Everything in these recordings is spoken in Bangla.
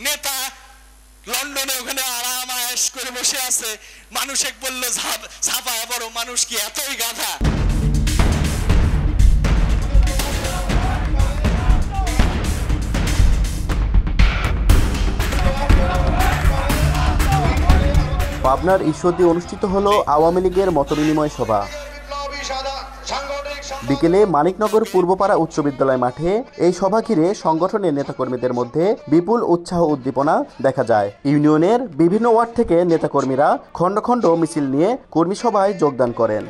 নেতা লন্ডনে ওখানে আরাম আয়েশ করে বসে আছে, মানুষ এক বললো ঝাঁপায় বড়, মানুষ কি এতই গাধা? পাবনার ঈশ্বরদী অনুষ্ঠিত হলো আওয়ামী লীগের মতবিনিময় সভা। বিকেলে মানিকনগর পূর্বপাড়া উচ্চ বিদ্যালয় মাঠে এই সভা ঘিরে সংগঠনের নেতাকর্মীদের মধ্যে বিপুল উৎসাহ উদ্দীপনা দেখা যায়। ইউনিয়নের বিভিন্ন ওয়ার্ড থেকে নেতাকর্মীরা খণ্ড খণ্ড মিছিল নিয়ে কর্মী সভায় যোগদান করেন।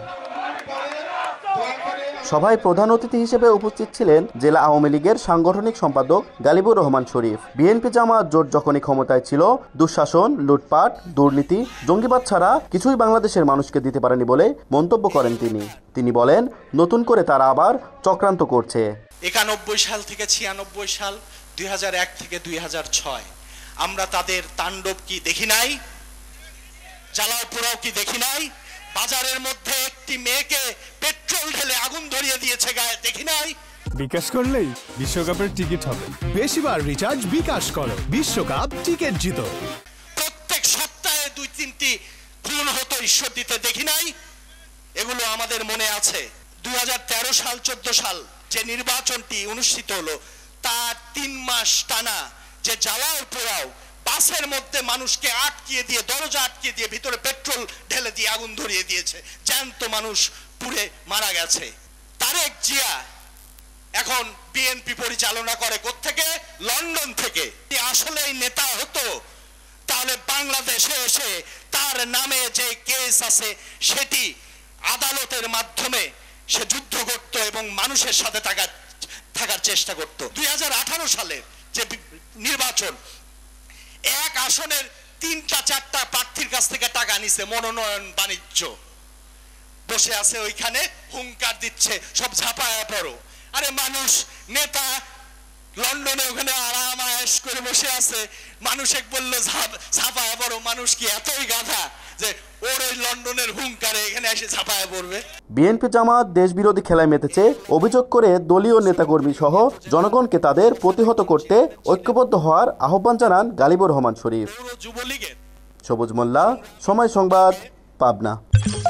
সভায় প্রধান অতিথি হিসেবে উপস্থিত ছিলেন জেলা আওয়ামী লীগের সাংগঠনিক সম্পাদক গালিবুর রহমান শরীফ। বিএনপি জামাত জোট যখনই ক্ষমতায় ছিল, দুঃশাসন, লুটপাট, দুর্নীতি, জঙ্গিবাদ ছাড়া কিছুই বাংলাদেশের মানুষকে দিতে পারেনি বলে মন্তব্য করেন তিনি বলেন, নতুন করে তারা আবার চক্রান্ত করছে। 91 সাল থেকে 96 সাল, 2001 থেকে 2006 আমরা তাদের তাণ্ডব কি দেখি নাই? জ্বালাও পোড়াও কি দেখি নাই? বাজারের মধ্যে একটি মেয়েকে পেট্রোল ঢেলে আগুন ধরিয়ে দিয়েছে গায়ে, দেখি নাই? বিকাশ করলেই বিশ্বকাপের টিকিট হবে। বেশিবার রিচার্জ বিকাশ করো, বিশ্বকাপ টিকিট জিতো। প্রত্যেক সপ্তাহে 2-3টি খুন হতো ঈশ্বরদীতে, দেখি নাই? এগুলো আমাদের মনে আছে। 2013 সাল 14 সাল যে নির্বাচনটি অনুষ্ঠিত হলো, তার 3 মাস টানা যে জ্বালাও পোড়াও, বাসের মধ্যে মানুষকে আটকিয়ে দিয়ে, দরজা আটকিয়ে দিয়ে ভিতরে পেট্রোল ঢেলে দিয়ে আগুন ধরিয়ে দিয়েছে, জ্যান্ত মানুষ পুড়ে মারা গেছে। তারেক জিয়া এখন বিএনপি পরিচালনা করে কোত্থেকে? লন্ডন থেকে। আসলেই নেতা হতো তাহলে বাংলাদেশে এসে তার নামে যে কেস আছে সেটি আদালতের মাধ্যমে সে যুদ্ধ করত এবং মানুষের সাথে থাকার চেষ্টা করত। 2018 সালে যে নির্বাচন, এক আসনের 3-4টা প্রার্থীর কাছ থেকে টাকা নিছে, মনোনয়ন বাণিজ্য, বসে আছে ওইখানে, হুঙ্কার দিচ্ছে সব ঝাঁপায়া পড়ো। আরে মানুষ, নেতা লন্ডনে ওখানে আরাম আয়েশ করে বসে আছে, মানুষ এক বললো ঝাঁপায়া পড়ো, মানুষ কি এতই গাধা যে ওর ওই লন্ডনের হুঙ্কারে এখানে এসে ঝাঁপায়া পড়বে? বিএনপি জামাত দেশবিরোধী খেলায় মেতেছে অভিযোগ করে দলীয় নেতাকর্মী সহ জনগণকে তাদের প্রতিহত করতে ঐক্যবদ্ধ হওয়ার আহ্বান জানান গালিবুর রহমান শরীফ। যুবলীগের সবুজ মোল্লা, সময় সংবাদ, পাবনা।